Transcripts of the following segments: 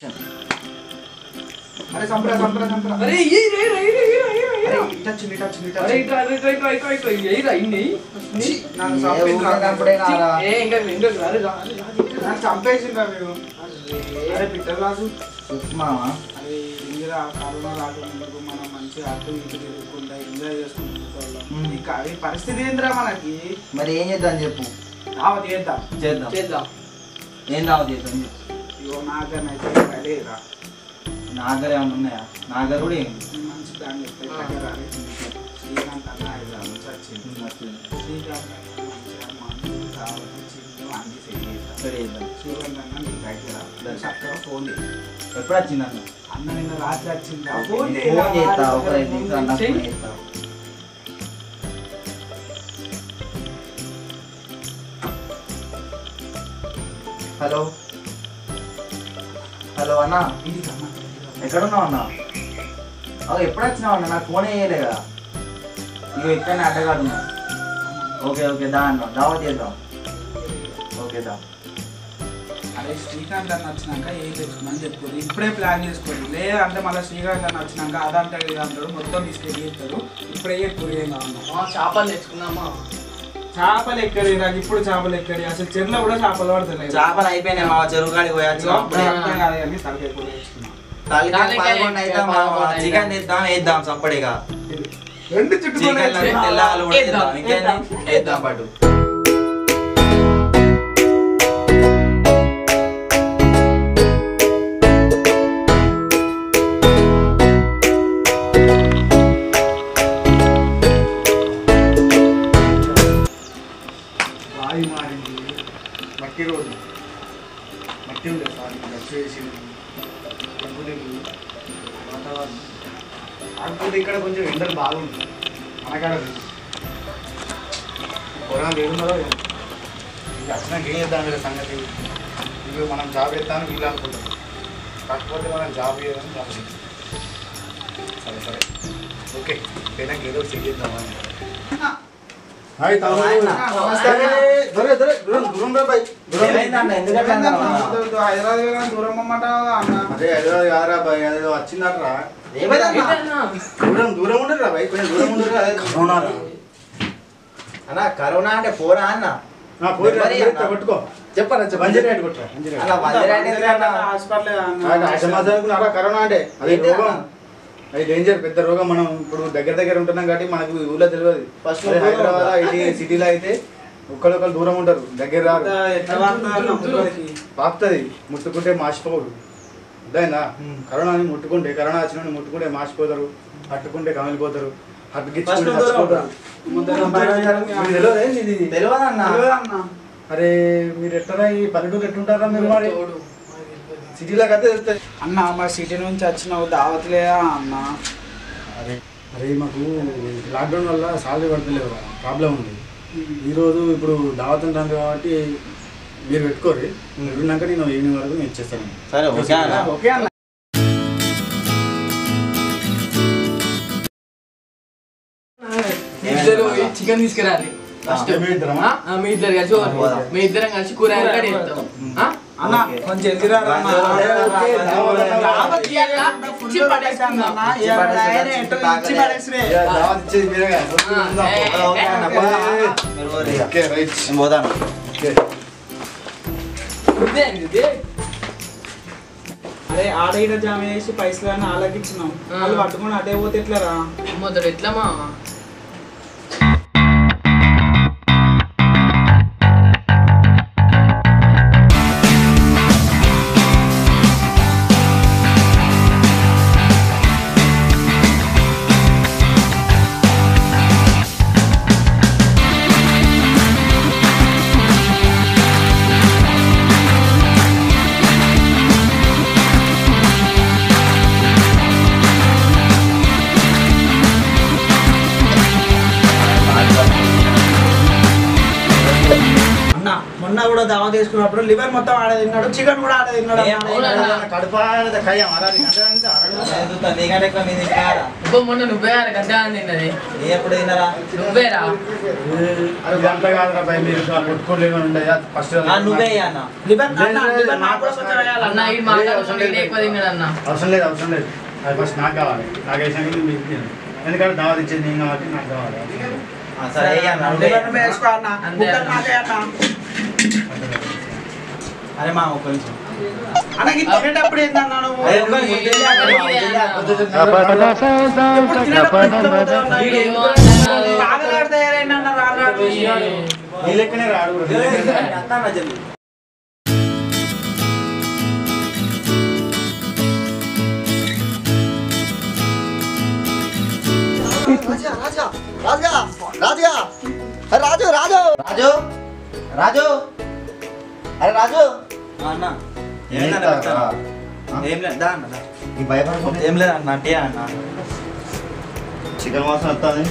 अरे संपरा संपरा संपरा अरे ये रे रे रे अरे टच अरे इट यही रही नहीं నాకు సంపేసినప్పుడే నారా ఏ ఇంకా విండో రారు నాకు సంపేసిందా మీరు అరే పిట్టర్ రాజు మామా అరే ఇందిరా కరోనా రాకముందుకు మనం మంచిగా అటు ఇటు తిరుగుకుంటా ఎంజాయ్ చేసుకుంటాం ఇంకా ఈ పరిస్థితి ఏందిరా మనకి మరి ఏం చేద్దాం చెప్పు దావత్ చేద్దాం చేద్దాం చేద్దాం ఏం దావత్ చేద్దాం చెప్పు ఇగో నాకనైతే లేదురా నా దగ్గర ఏమైనా ఉన్నాయా నా దగ్గర కూడా ఏం మంచి ప్లాన్ చెప్తే దగ్గర శ్రీకాంత్ అన్న 5 నుంచి వచ్చింది శ్రీకాంత్ అన్న మంచిగా మందు దావత్ చిన్న అన్ని సరే చేద్దాం శ్రీకాంత్ అన్న నీకు దగ్గర చక్కగా ఫోన్ చేయి ఎప్పుడు వచ్చింది అన్న అన్న నిన్న రాత్రి వచ్చింది ఫోన్ చేస్తా ఒక 5 నిమిషాలు అన్న ఫోన్ చేస్తా హలో హలో అన్న ఎక్కడున్నావు అన్న ఎప్పుడు వచ్చినావు అన్న నాకు ఫోన్ వేయలే కదా ఇక ఎక్కడనే అడ్డగాడున్నా ఓకే ఓకే దా అన్న దావత్ చేద్దాం ఓకే దా అదే శ్రీకాంత్ అన్న వచ్చినాక ఏం తెచ్చుకున్నాను చెప్పుకోరు ఇప్పుడే ప్లాన్ చేసుకోరు లేదంటే మళ్ళీ శ్రీకాంత్ అన్న వచ్చినాక అదంటాడు ఇదంటాడు మొత్తం తీసుకెళ్ళి చేస్తారు ఇప్పుడే చెప్పుకోరు ఏం కావన్నా చేపలు తెచ్చుకున్నామా చేపలు ఎక్కడి నాకు ఇప్పుడు చేపలు ఎక్కడి అసలు చెరువులో కూడా చేపలు పడుతున్నాయి చేపలు అయిపోయినాయి మా చెరువు కాడికి పోయచ్చు అప్పుడే అర్థం కాదు కానీ తలకాయ కూర తెచ్చుకున్నాం చికెన్ తెద్దాం వేద్దాం సప్పడిగా రెండు చుట్టూ చికెన్ తెల్లాలు కూడా తెద్దాం ఇంకేంది వేద్దాం పాటు బావి మారింది మట్టి రోడ్డు మట్టి ఉండే సార్ గచ్చు వేసింది వాతావరణం కాకపోతే ఇక్కడ కొంచెం ఎండలు బాగుంది మనకాడ పొలాలు ఏడున్నదో ఇంకా వచ్చినాక ఏం చేద్దాం వీళ్ళ సంగతి వీళ్ళు మనం జాబ్ చేస్తామని వీళ్ళు అనుకుంటాం కాకపోతే మనం జాబ్ చేయదని జాబ్ చేస్తాం సరే సరే ఓకే పోయినాక ఏదో చెక్ చేద్దామని హాయ్ హైదరాబాద్ దూరం అన్నమాట అన్న అదే హైదరాబాద్ కాదురా బాయ్ అదేదో వచ్చిందట్రా దూరం దూరం ఉండరు బాయ్ కొంచెం దూరం ఉండరు అదే కరోనా అన్న కరోనా అంటే పోరా అన్న కొట్టుకో చెప్పరా కరోనా అంటే అదే రోగం అది డేంజర్ పెద్ద రోగం మనం ఇప్పుడు దగ్గర ఉంటున్నాం కాబట్టి మనకు ఊళ్ళో తెలియదు ఫస్ట్ హైదరాబాద్ ఇది సిటీలో అయితే ఒకళ్ళు దూరం ఉంటారు దగ్గర రాదు పాకుతుంది ముట్టుకుంటే మాసిపోడు అర్థమైందా కరోనా ముట్టుకుంటే కరోనా వచ్చిన ముట్టుకుంటే మాసిపోతారు పట్టుకుంటే కమిలిపోతారు అరే మీరు ఎట్లా ఈ పల్లెటూరు ఎట్లుంటారా మీరు మరి సిటీలో అయితే తెలుస్తాయి అన్న మా సిటీ నుంచి వచ్చినావు దావట్లేదా అన్న అరే అరే మాకు లాక్డౌన్ వల్ల సాలరీ పడతలేవు ప్రాబ్లం ఉంది ఈరోజు ఇప్పుడు దావత్ ఉంటాను కాబట్టి మీరు పెట్టుకోరు విన్నాక నేను ఈవినింగ్ వరకు నేను ఇచ్చేస్తాను సరే ఓకే అన్న ఓకే అన్న చికెన్ తీసుకురాలి మీ ఇద్దరు కలిసి మీ ఇద్దరం కలిసి కూరగాయలు కట్ చేస్తాం అన్న కొంచెం ఎదిరా అరే ఆడ ఈడ జామ వేసి పైసలు అని ఆలకిచ్చినాం వాళ్ళు పట్టుకుని అటే పోతే ఎట్లరా మొదలు ఎట్లా మా కూడా దావా తీసుకున్నప్పుడు లివర్ మొత్తం ఆడ తిన్నాడు, చికెన్ కూడా ఆడ తిన్నాడు. మొన్న నువ్వే గంటగా తిన్నది. ఎప్పుడు తిన్నారా? నువ్వేరా? నువ్వే అన్న. అన్న ఇది మాట్లాడుతుంటే ఎక్కువ తిన్నాడు అన్న. అవసరం లేదు అది ఫస్ట్ నాకు కావాలి. నాకు వేసాక మీకు తిను. ఎందుకంటే దావా ఇచ్చేది నేను కాబట్టి నాకు కావాలి. అరే మా ఒక్క నిమిషం తినేటప్పుడు లెక్కనే రాడు. రాజు అరే రాజు అన్న ఏం లేదు అన్న అంటే అన్న చికెన్ వాసన వస్తుంది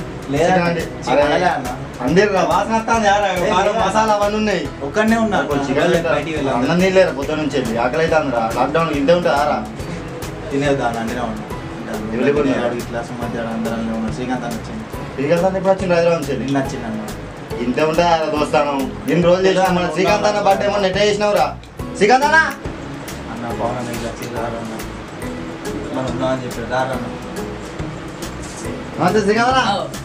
అందరు వాసన వస్తుంది మసాలా అవన్నీ ఉన్నాయి. ఒక్కడనే ఉన్నా చికెన్ అన్నం తినలేరా పొద్దు నుంచి వెళ్ళి ఆకలి అయితే అందరా లాక్డౌన్ ఇంతే ఉంటుంది ఆరా తినేదా అంటేనే ఉన్నా ఇట్లా మధ్యాహ్నం అందరం ఉన్నా. శ్రీకాంత్ అని వచ్చింది. శ్రీకాంత్ అన్న ఇప్పుడు వచ్చింది హైదరాబాద్ నుంచి నిన్న వచ్చింది అన్న. ఇంతే ఉంటా దోస్తాను ఎన్ని రోజులు చేసినా మన శ్రీకాంత్ అన్న బర్త్డే ఏమన్నా ఎట్లా చేసినావురా శ్రీకాంత్ అన్న అన్న పవన్ ఇట్లా వచ్చింది రారన్న మనం ఉన్నా అని చెప్పాడు రారన్న. శ్రీకాంత్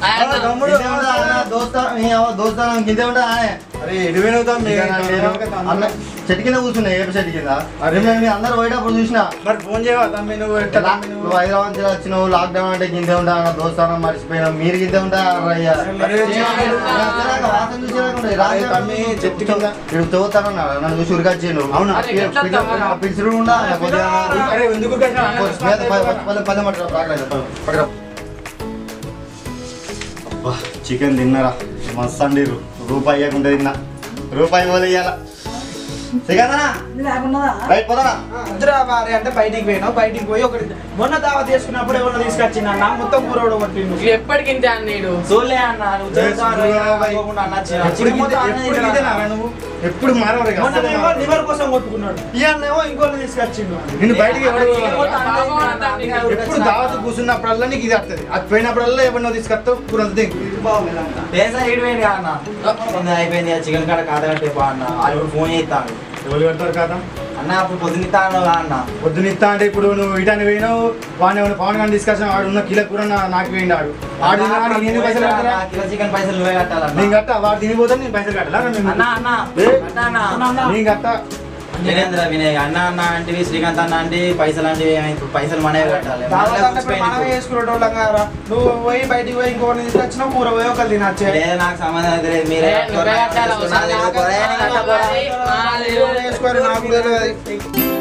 దోస్తాను ఇంతే ఉంటా అరే ఎటు వినవుతాం అన్న చెట్టు కింద కూర్చున్నా ఏపీ చెట్టు కింద అరే మేము అందరు పోయేటప్పుడు చూసినా మరి ఫోన్ చేయవా తమ్మి నువ్వు నువ్వు హైదరాబాద్ నుంచి వచ్చినావు లాక్డౌన్ అంటే గింతే ఉంటా దోస్తానం మర్చిపోయినా మీరు గింతే ఉంటా వాసన చెట్టు కింద చదువుతానన్నా నన్ను చూసి ఉరికొచ్చిండు. అవునా పిలుచుడు ఉండా ఎందుకు చికెన్ తిన్నారా మస్తు అండి రూపాయి ఇవ్వకుండా తిన్నా రూపాయి పోలే ఇవ్వాల రైట్ పోతారా అంటే బయటికి పోయినావు బయటికి పోయి ఒకటి మొన్న దావా తీసుకున్నప్పుడు ఎవరు తీసుకొచ్చింది అన్న మొత్తం కూరడు కొట్టిండు. ఎప్పటికి ఇంతే అన్నాడు. చూడలే అన్న నువ్వు ఎప్పుడు మారవరు లివర్ కోసం కొట్టుకున్నాడు. ఇవన్నేమో ఇంకోళ్ళు తీసుకొచ్చిండు. నిన్ను బయటికి ఎప్పుడు దావత్ కూర్చున్నప్పుడల్లా నీకు ఇది వస్తుంది. అది పోయినప్పుడల్లా ఎవరినో తీసుకొస్తావు కూర అయిపోయింది చికెన్ కాడ కాట కట్టే అన్న అది ఫోన్ చేస్తాను. ఎవరు కడతారు కదా అన్న అప్పుడు పొద్దునిస్తాను అన్న పొద్దునిస్తా అంటే ఇప్పుడు నువ్వు ఇటాన్ని పోయినావు వాడిని పవన్ గారిని తీసుకొచ్చిన వాడు ఉన్న కిలో కూర నాకు వేయండి ఆడు నేను పైసలు కట్టాలా కిలో చికెన్ పైసలు నువ్వే కట్టాలి. నేను కట్టా వాడు తినిపోతాను నేను పైసలు కట్టాలా నేను కట్టా. వీరేంద్ర వినయ్ అన్న అన్న అంటే శ్రీకాంత్ అన్న అంటే పైసలు అంటే పైసలు మనమే కట్టాలి. మనమే వేసుకునేటోళ్ళం కదా. నువ్వు పోయి బయటికి పోయి ఇంకోటి తీసుకొచ్చినా కూర పోయి ఒకరు తినచ్చే. నాకు సంబంధం లేదు మీరే వేసుకోరు నాకు తెలియదు.